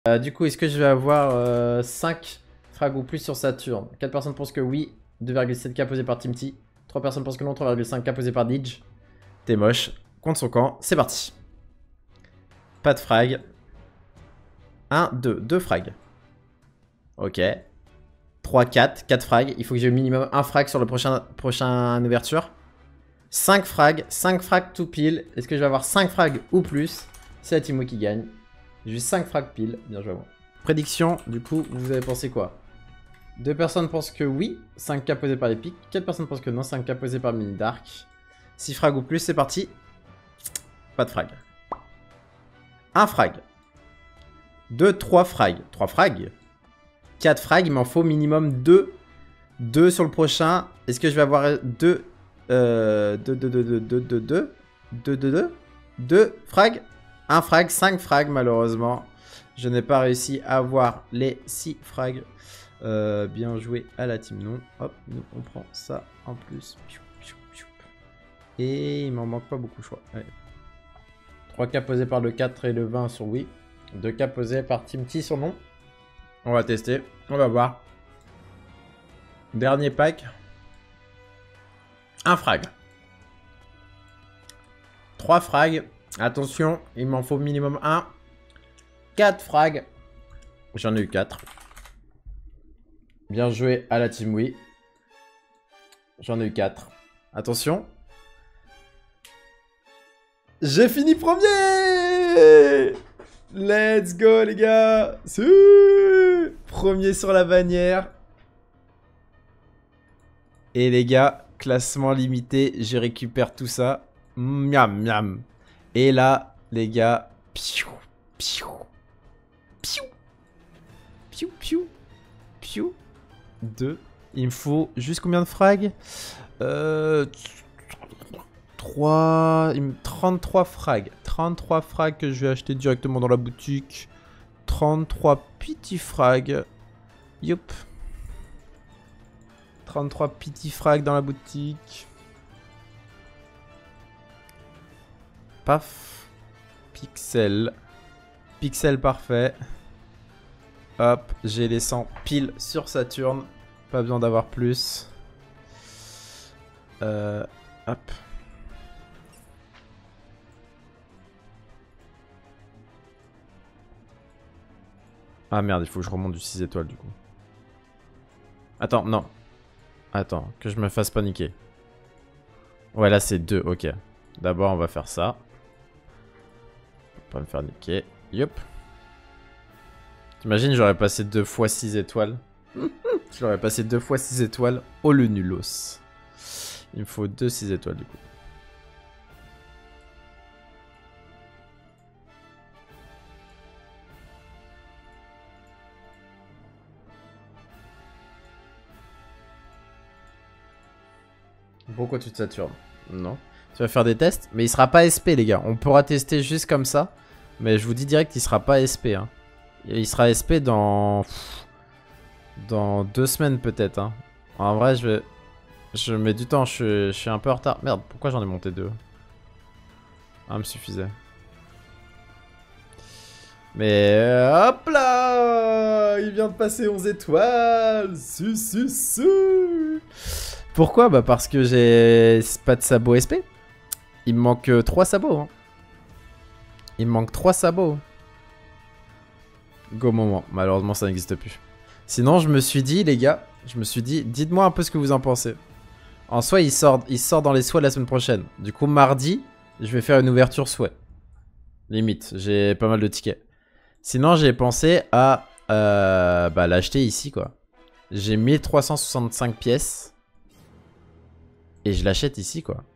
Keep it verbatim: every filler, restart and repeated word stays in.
Euh, du coup, est-ce que je vais avoir euh, cinq frags ou plus sur Saturne? quatre personnes pensent que oui. deux virgule sept K posé par Timty. trois personnes pensent que non. trois virgule cinq K posé par Didge. T'es moche. Contre son camp. C'est parti. Pas de frag. un, deux. deux frags. Ok. trois, quatre. quatre frags. Il faut que j'ai au minimum un frag sur le prochain, prochain ouverture. cinq frags. cinq frags tout pile. Est-ce que je vais avoir cinq frags ou plus? C'est la Team qui gagne. J'ai eu cinq frags pile. Bien joué à moi. Prédiction, du coup, vous avez pensé quoi? deux personnes pensent que oui. cinq K posé par les pics. quatre personnes pensent que non. cinq K posé par Mini Dark. six frags ou plus, c'est parti. Pas de frag. un frag. deux, trois frags. trois frags. quatre frags, il m'en faut minimum deux. deux sur le prochain. Est-ce que je vais avoir deux euh, deux, deux, deux, deux, deux, deux, deux, deux, deux, deux, deux frags. un frag, cinq frags malheureusement. Je n'ai pas réussi à avoir les six frags. Euh, bien joué à la team non. Hop, nous on prend ça en plus. Et il m'en manque pas beaucoup, je crois. Allez. trois K posés par le quatre et le vingt sur oui. deux K posés par Timty sur non. On va tester. On va voir. Dernier pack. Un frag. trois frags. Attention, il m'en faut minimum un. quatre frags. J'en ai eu quatre. Bien joué à la team oui. J'en ai eu quatre. Attention. J'ai fini premier. Let's go les gars. Si. Premier sur la bannière. Et les gars, classement limité, je récupère tout ça. Miam miam. Et là, les gars, piou, piou, piou, piou, piou, piou, deux. Il me faut juste combien de frags? euh, trois, trente-trois frags. trente-trois frags que je vais acheter directement dans la boutique. trente-trois petits frags. Yup. trente-trois petits frags dans la boutique. Paf. Pixel. Pixel parfait. Hop, j'ai les cent pile sur Saturne. Pas besoin d'avoir plus. Euh, hop. Ah merde, il faut que je remonte du six étoiles du coup. Attends, non. Attends, que je me fasse paniquer. Ouais, là c'est deux, ok. D'abord, on va faire ça. Pas me faire niquer. Yup. T'imagines, j'aurais passé deux fois six étoiles. J'aurais passé deux fois six étoiles au le nulos. Il me faut deux six étoiles du coup. Pourquoi tu te satures? Non. Tu vas faire des tests, mais il sera pas S P les gars. On pourra tester juste comme ça. Mais je vous dis direct, il sera pas S P. Hein. Il sera S P dans... Dans deux semaines peut-être. Hein. En vrai, je vais... Je mets du temps, je, je suis un peu en retard. Merde, pourquoi j'en ai monté deux? Ah, me suffisait. Mais euh, hop là! Il vient de passer onze étoiles. Su, su, su. Pourquoi? Bah parce que j'ai pas de sabot S P. Il me manque trois sabots. Hein. Il me manque trois sabots. Go moment. Malheureusement, ça n'existe plus. Sinon, je me suis dit, les gars, je me suis dit, dites-moi un peu ce que vous en pensez. En soi, il sort, il sort dans les souhaits la semaine prochaine. Du coup, mardi, je vais faire une ouverture souhait. Limite, j'ai pas mal de tickets. Sinon, j'ai pensé à euh, bah, l'acheter ici, quoi. J'ai mille trois cent soixante-cinq pièces. Et je l'achète ici, quoi.